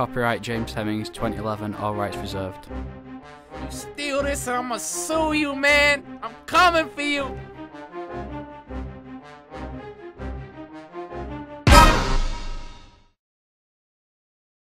Copyright James Hemmings 2011, all rights reserved. You steal this and I'ma sue you, man. I'm coming for you.